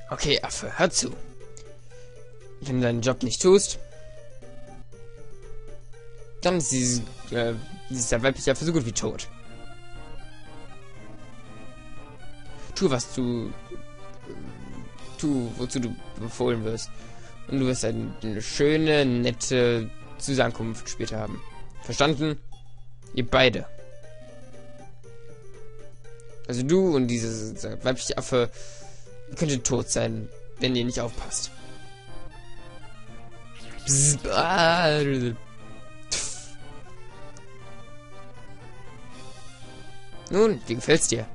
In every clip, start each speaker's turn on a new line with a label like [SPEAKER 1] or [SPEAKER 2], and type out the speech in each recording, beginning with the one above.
[SPEAKER 1] Okay, Affe, hör zu. Wenn du deinen Job nicht tust, dann ist dieser weibliche Affe so gut wie tot. Wozu du befohlen wirst. Und du wirst eine schöne, nette Zusammenkunft später haben. Verstanden? Ihr beide. Also du und dieser weibliche Affe könnte tot sein, wenn ihr nicht aufpasst. Nun, wie gefällt's dir?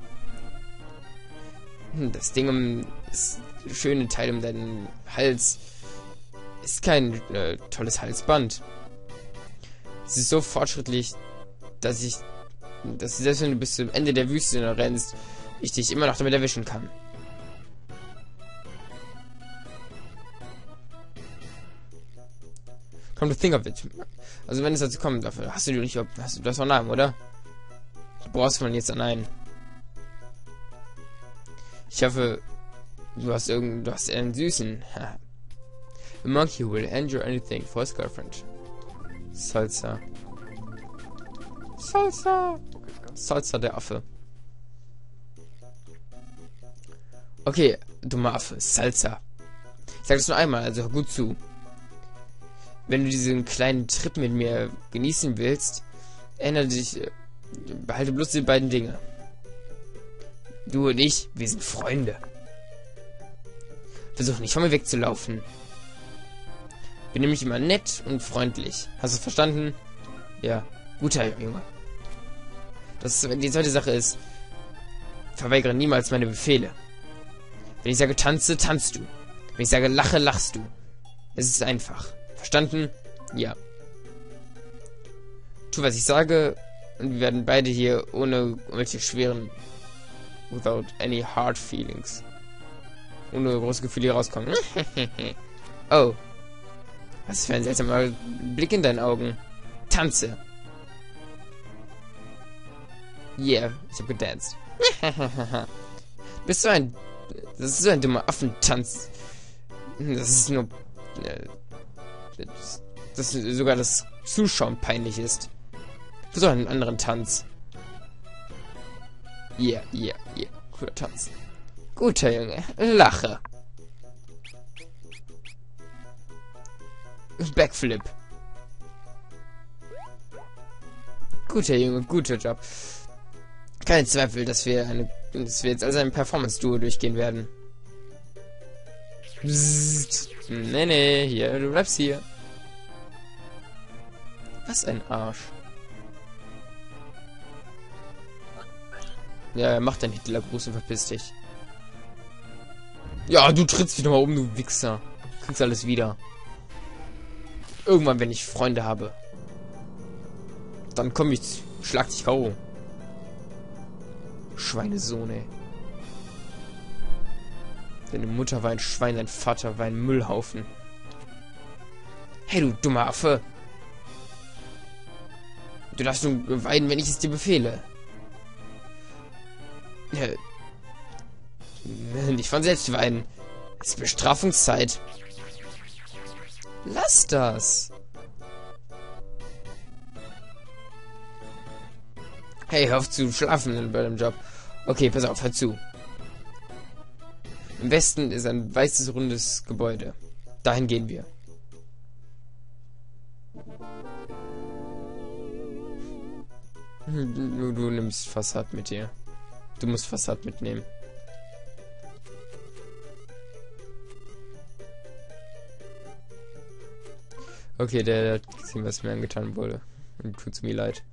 [SPEAKER 1] Das Ding das schöne Teil um deinen Hals ist kein tolles Halsband. Es ist so fortschrittlich, dass selbst wenn du bis zum Ende der Wüste rennst, ich dich immer noch damit erwischen kann. Come to think of it. Also wenn es dazu kommt, dafür hast du das noch Namen, oder? Du brauchst von jetzt an einen. Ich hoffe, du hast einen süßen. A monkey will endure anything for his girlfriend. Salsa. Salsa. Salsa, der Affe. Okay, dummer Affe. Salsa. Ich sag das nur einmal, also hör gut zu. Wenn du diesen kleinen Trip mit mir genießen willst, behalte bloß die beiden Dinge. Du und ich, wir sind Freunde. Versuch nicht von mir wegzulaufen. Bin nämlich immer nett und freundlich. Hast du es verstanden? Ja, guter Junge. Die zweite Sache ist, verweigere niemals meine Befehle. Wenn ich sage tanze, tanzt du. Wenn ich sage lache, lachst du. Es ist einfach. Verstanden? Ja. Tu, was ich sage, und wir werden beide hier ohne welche schweren, without any hard feelings, ohne große Gefühle hier rauskommen. Oh. Was für ein seltsamer Blick in deinen Augen. Tanze. Yeah, ich hab gedanced. Das ist so ein dummer Affentanz. Das ist nur... dass sogar das Zuschauen peinlich ist. Für so einen anderen Tanz. Yeah. Cooler Tanz. Guter Junge. Lache. Backflip. Guter Junge, guter Job. Kein Zweifel, dass wir jetzt als ein Performance-Duo durchgehen werden. Bzzzt. Nee, hier, du bleibst hier. Was ein Arsch. Ja, mach deinen Hitlergruß und verpiss dich. Ja, du trittst wieder mal um, du Wichser. Kriegst alles wieder. Irgendwann, wenn ich Freunde habe, dann komm ich, schlag dich K.O. Schweinesohn, ey. Deine Mutter war ein Schwein, dein Vater war ein Müllhaufen. Hey, du dummer Affe. Du darfst nur weinen, wenn ich es dir befehle. Nicht von selbst weinen. Es ist Bestrafungszeit. Lass das. Hey, hör auf zu schlafen bei dem Job. Okay, pass auf, hör zu. Im Westen ist ein weißes, rundes Gebäude. Dahin gehen wir. Du nimmst Fassad mit dir. Du musst Fassad mitnehmen. Okay, der hat gesehen, was mir angetan wurde. Und tut's mir leid.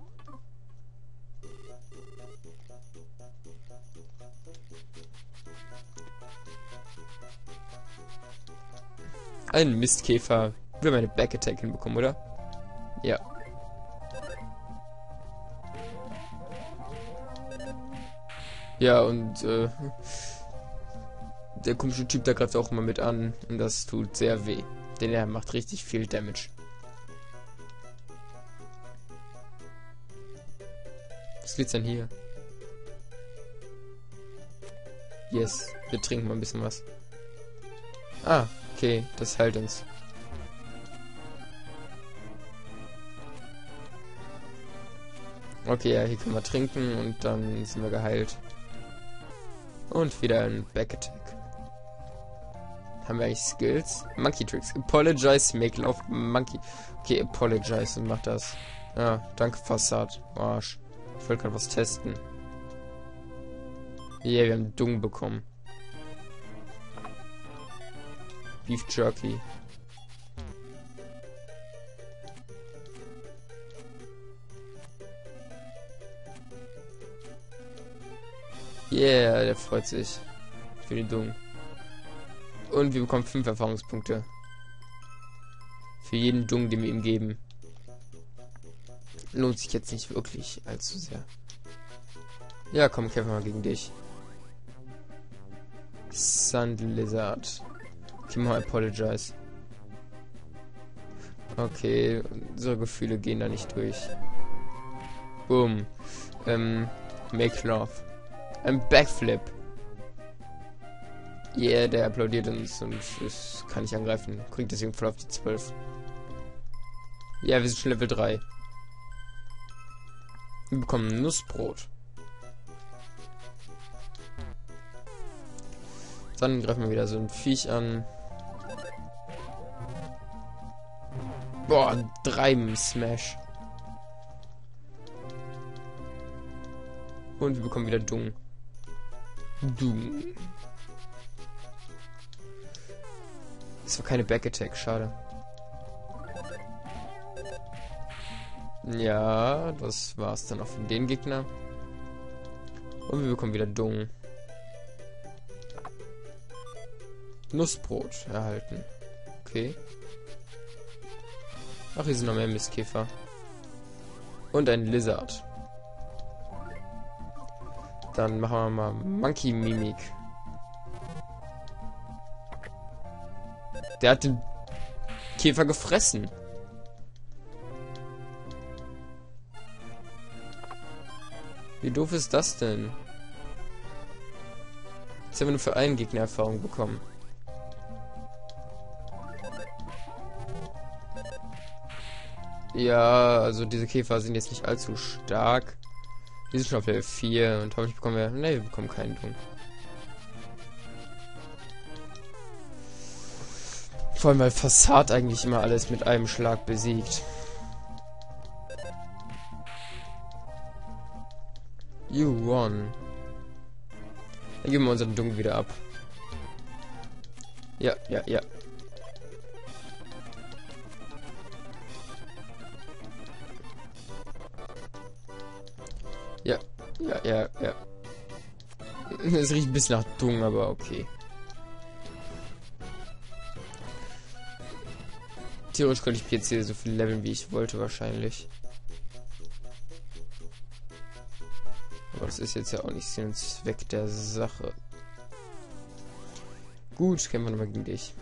[SPEAKER 1] Ein Mistkäfer will meine Back Attack hinbekommen, oder? Ja. Ja, und der komische Typ, der greift auch immer mit an. Und das tut sehr weh. Denn er macht richtig viel Damage. Was geht's denn hier? Yes, wir trinken mal ein bisschen was. Ah, okay, das heilt uns. Okay, ja, hier können wir trinken und dann sind wir geheilt. Und wieder ein Backattack. Haben wir eigentlich Skills? Monkey Tricks. Apologize, make love, Monkey. Okay, apologize und mach das. Ja, danke, Fassad. Arsch. Ich wollte gerade was testen. Yeah, wir haben Dung bekommen. Beef Jerky. Yeah, der freut sich. Für den Dung. Und wir bekommen 5 Erfahrungspunkte. Für jeden Dung, den wir ihm geben. Lohnt sich jetzt nicht wirklich allzu sehr. Ja, komm, kämpfen wir mal gegen dich. Sand Lizard. Okay, mal apologize. Okay, unsere Gefühle gehen da nicht durch. Boom. Make love. Ein Backflip. Yeah, der applaudiert uns und ich kann nicht angreifen. Kriegt deswegen voll auf die 12. Ja, wir sind schon Level 3. Wir bekommen Nussbrot. Dann greifen wir wieder so ein Viech an. Boah, 3 Smash. Und wir bekommen wieder Dung. Dung. Das war keine Backattack, schade. Ja, das war's dann auch für den Gegner. Und wir bekommen wieder Dung. Nussbrot erhalten. Okay. Ach, hier sind noch mehr Mistkäfer. Und ein Lizard. Dann machen wir mal Monkey Mimik. Der hat den Käfer gefressen. Wie doof ist das denn? Jetzt haben wir nur für einen Gegner Erfahrung bekommen. Ja, also diese Käfer sind jetzt nicht allzu stark. Die sind schon auf Level 4 und hoffentlich bekommen wir... Ne, wir bekommen keinen Dung. Vor allem, weil Fassad eigentlich immer alles mit einem Schlag besiegt. You won. Dann geben wir unseren Dung wieder ab. Ja, ja, ja. Ja, ja, ja, ja. Es riecht ein bisschen nach Dung, aber okay. Theoretisch könnte ich jetzt hier so viel leveln, wie ich wollte, wahrscheinlich. Aber das ist jetzt ja auch nicht Sinn und Zweck der Sache. Gut, kämpfen wir nochmal gegen dich.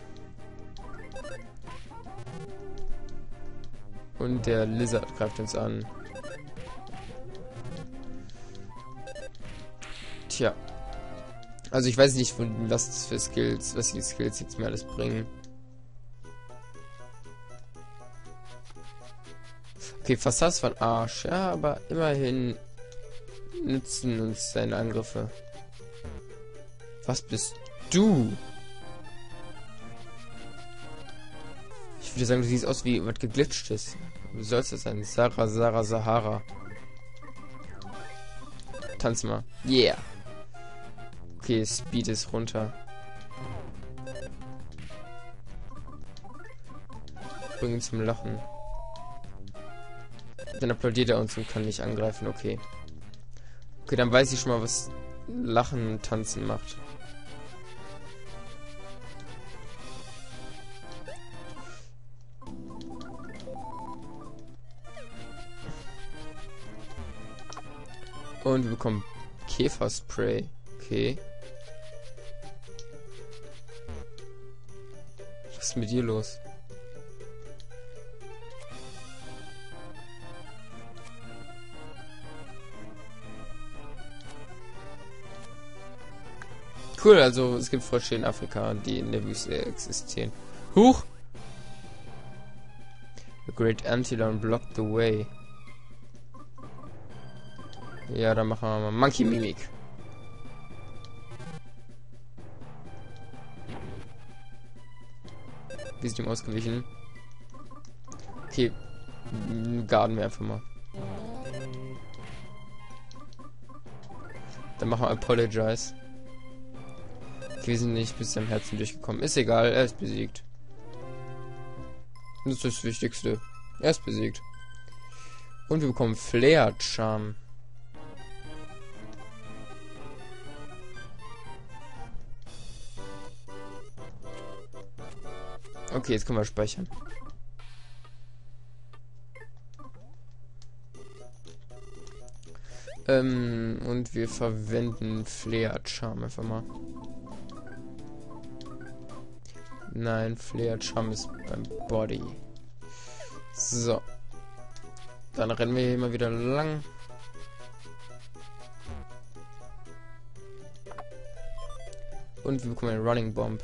[SPEAKER 1] Und der Lizard greift uns an. Tja. Also ich weiß nicht, was das für Skills, was die Skills jetzt mir alles bringen. Okay, Fassas von Arsch, ja, aber immerhin nützen uns seine Angriffe. Was bist du? Ich würde sagen, du siehst aus wie was geglitschtes. Wie soll das sein? Sahara. Tanz mal. Yeah. Okay, Speed ist runter. Bring ihn zum Lachen. Dann applaudiert er uns und kann nicht angreifen. Okay. Okay, dann weiß ich schon mal, was Lachen und Tanzen macht. Und wir bekommen Käferspray. Okay. Was ist mit dir los? Cool, also es gibt Frösche in Afrika, die in der Wüste existieren. Huch! The Great Antlion blocked the way. Ja, dann machen wir mal Monkey Mimik. Wir sind ihm ausgewichen. Okay. Garden wir einfach mal. Dann machen wir Apologize. Okay, wir sind nicht bis zum Herzen durchgekommen. Ist egal, er ist besiegt. Das ist das Wichtigste. Er ist besiegt. Und wir bekommen Flair Charm. Okay, jetzt können wir speichern. Und wir verwenden Flair Charm einfach mal. Nein, Flair Charm ist beim Body. So. Dann rennen wir hier mal wieder lang. Und wir bekommen einen Running Bomb.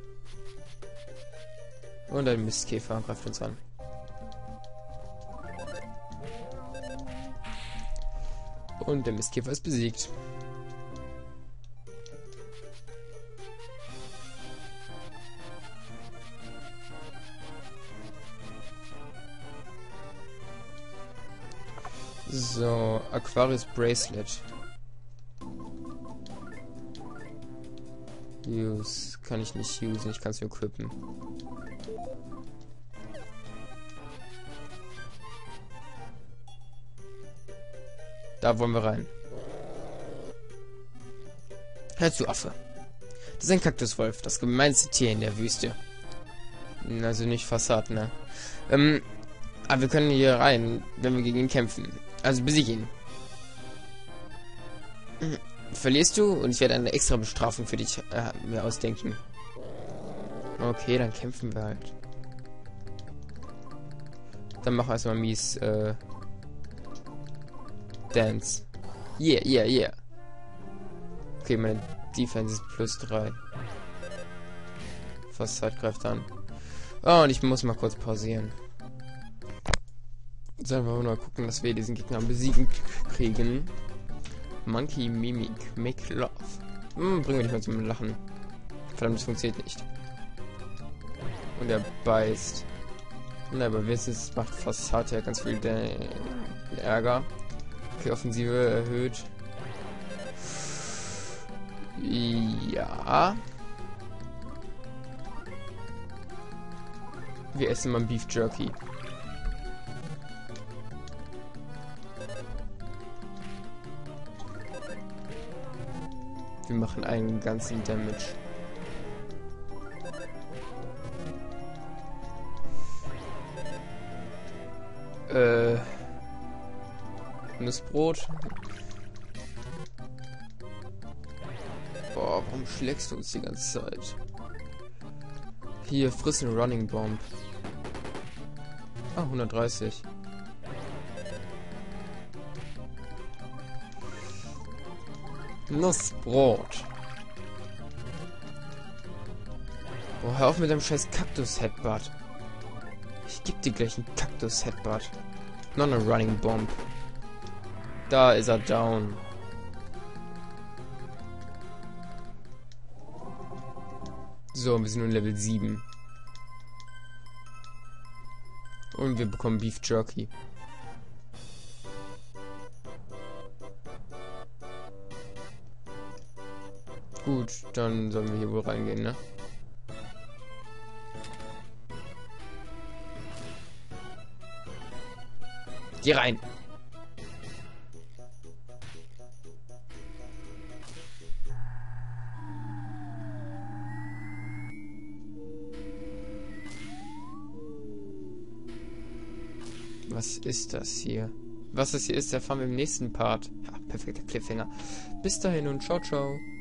[SPEAKER 1] Und ein Mistkäfer greift uns an. Und der Mistkäfer ist besiegt. So, Aquarius Bracelet. Use. Kann ich nicht usen, ich kann es nur equippen. Da wollen wir rein. Hör zu, Affe. Das ist ein Kaktuswolf, das gemeinste Tier in der Wüste. Also nicht Fassad, ne? Aber wir können hier rein, wenn wir gegen ihn kämpfen. Also besieg ihn. Verlierst du und ich werde eine extra Bestrafung für dich mir ausdenken. Okay, dann kämpfen wir halt. Dann machen wir erstmal mies Dance. Yeah, yeah, yeah. Okay, meine Defense ist +3. Fassad greift an. Oh, und ich muss mal kurz pausieren. Sollen wir mal gucken, dass wir diesen Gegner besiegen kriegen. Monkey Mimik, make love. Bringen wir dich mal zum Lachen. Verdammt, das funktioniert nicht. Und er beißt. Na, aber wenigstens macht Fassad ja ganz viel Ärger. Okay, Offensive erhöht. Ja. Wir essen mal Beef Jerky. Wir machen einen ganzen Damage. Nussbrot. Boah, warum schlägst du uns die ganze Zeit? Hier, friss einen Running Bomb. Ah, 130. Nussbrot. Boah, hör auf mit deinem scheiß Kaktus-Headbutt. Ich geb dir gleich einen Kaktus-Headbutt. Noch eine Running Bomb. Da ist er down. So, wir sind nun Level 7. Und wir bekommen Beef Jerky. Gut, dann sollen wir hier wohl reingehen, ne? Geh rein! Was ist das hier? Was das hier ist, erfahren wir im nächsten Part. Ja, perfekter Cliffhanger. Bis dahin und ciao, ciao.